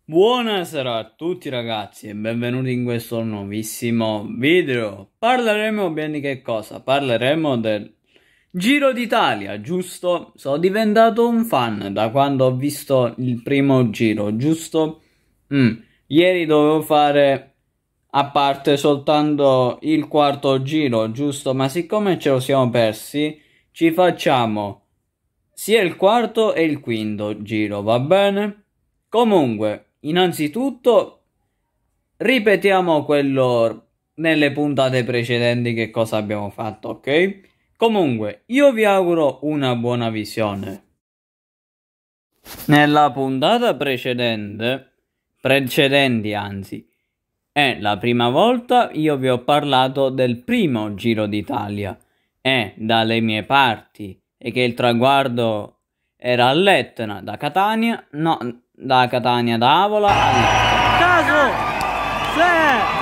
Buonasera a tutti ragazzi e benvenuti in questo nuovissimo video. Parleremo bene di che cosa? Parleremo del Giro d'Italia, giusto? Sono diventato un fan da quando ho visto il primo giro, giusto? Ieri dovevo fare a parte soltanto il quarto giro, giusto? Ma siccome ce lo siamo persi, ci facciamo sia il quarto e il quinto giro, va bene? Comunque, innanzitutto, ripetiamo quello nelle puntate precedenti che cosa abbiamo fatto, ok? Comunque, io vi auguro una buona visione. Nella puntata precedenti anzi, è la prima volta io vi ho parlato del primo Giro d'Italia e dalle mie parti e che il traguardo era all'Etna da Catania, no, da Catania da Avola all'Etna. Caso! Se!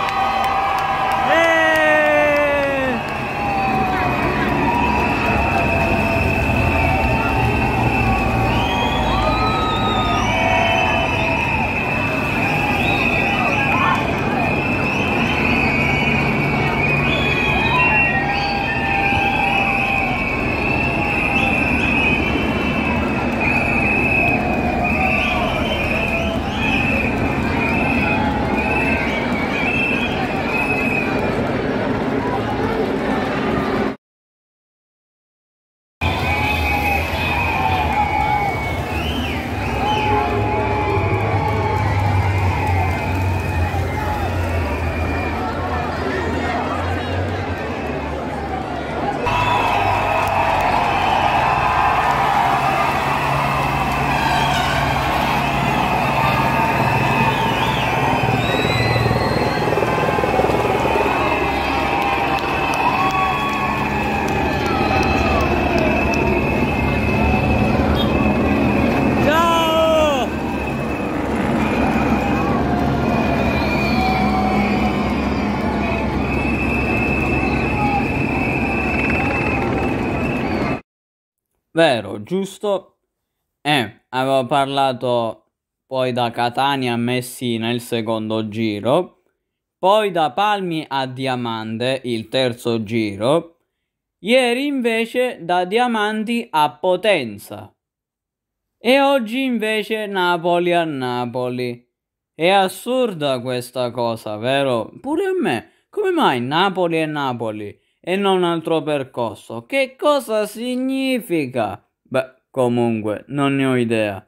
Vero, giusto? Avevo parlato poi da Catania a Messina il secondo giro, poi da Palmi a Diamante il terzo giro, ieri invece da Diamanti a Potenza e oggi invece Napoli a Napoli. È assurda questa cosa, vero? Pure a me. Come mai Napoli è Napoli e non altro percorso? Che cosa significa? Beh, comunque, non ne ho idea.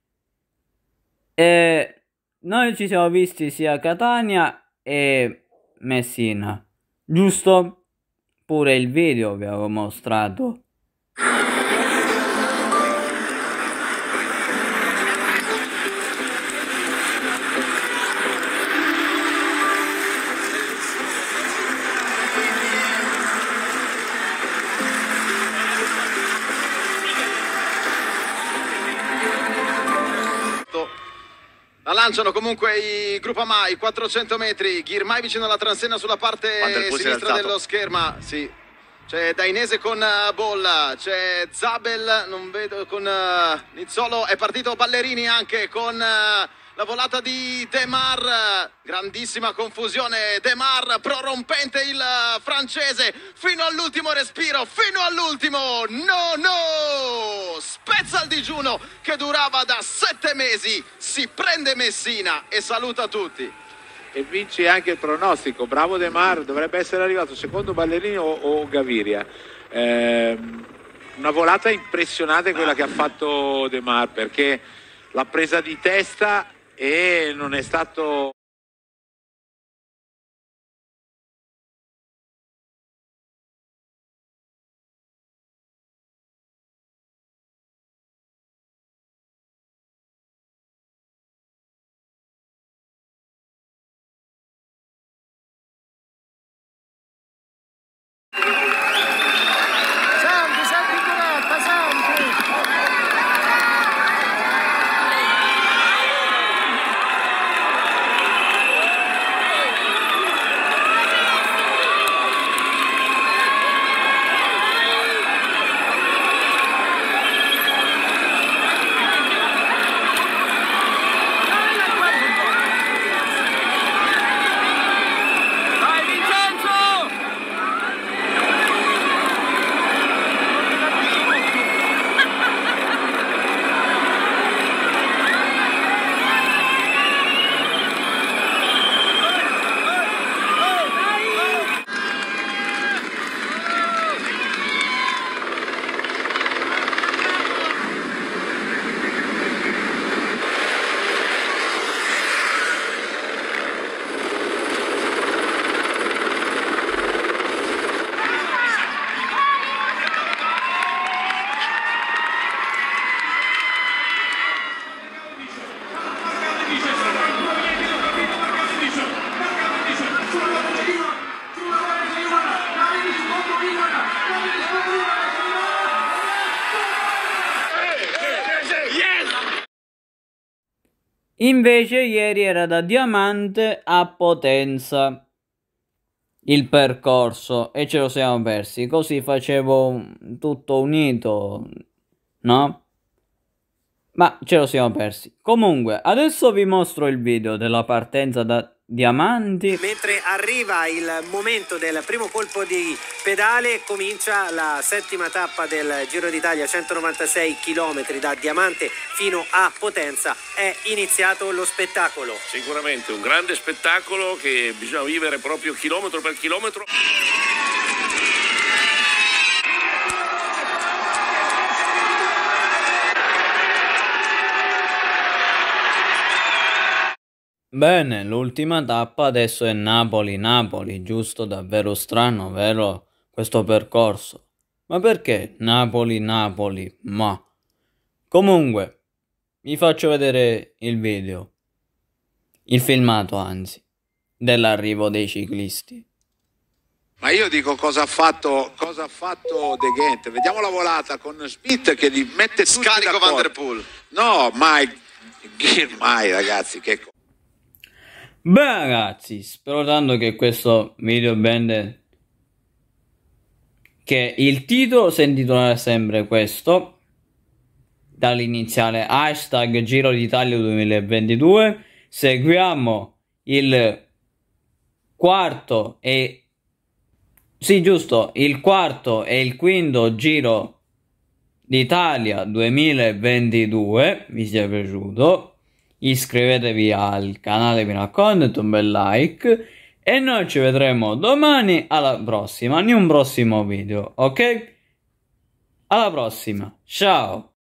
E noi ci siamo visti sia a Catania e Messina, giusto? Pure il video vi avevo mostrato. La lanciano comunque i Groupama, i 400 metri, Ghirmai vicino alla transenna sulla parte sinistra dello scherma, sì. C'è Dainese con Bolla, c'è Zabel, non vedo, con Nizzolo, è partito Ballerini anche con la volata di Demar, grandissima confusione, Demar prorompente il francese, fino all'ultimo respiro, fino all'ultimo, no, spezza il digiuno che durava da 7 mesi, si prende Messina e saluta tutti. E vince anche il pronostico, bravo Demar, dovrebbe essere arrivato secondo Ballerini o Gaviria. Una volata impressionante quella che ha fatto Demar, perché l'ha presa di testa e non è stato... Invece ieri era da Diamante a Potenza il percorso e ce lo siamo persi. Così facevo tutto unito, no? Ma ce lo siamo persi. Comunque, adesso vi mostro il video della partenza da Diamanti. Mentre arriva il momento del primo colpo di pedale, comincia la settima tappa del Giro d'Italia, 196 km da Diamante fino a Potenza. È iniziato lo spettacolo. Sicuramente un grande spettacolo che bisogna vivere proprio chilometro per chilometro. Bene, l'ultima tappa adesso è Napoli-Napoli, giusto? Davvero strano, vero? Questo percorso. Ma perché Napoli-Napoli? Ma... Comunque, vi faccio vedere il video. Il filmato, anzi, dell'arrivo dei ciclisti. Ma io dico cosa ha fatto De Gendt. Vediamo la volata con Smith che li mette tutti Scarico d'accordo. Van der Poel. No, mai ragazzi, che... Beh ragazzi, spero tanto che questo video bene, che il titolo si intitolerà sempre questo, dall'iniziale hashtag Giro d'Italia 2022. Seguiamo il quarto e... sì, giusto, il quarto e il quinto Giro d'Italia 2022. Vi sia piaciuto? Iscrivetevi al canale, mi raccomando, un bel like e noi ci vedremo domani alla prossima, in un prossimo video, ok? Alla prossima, ciao!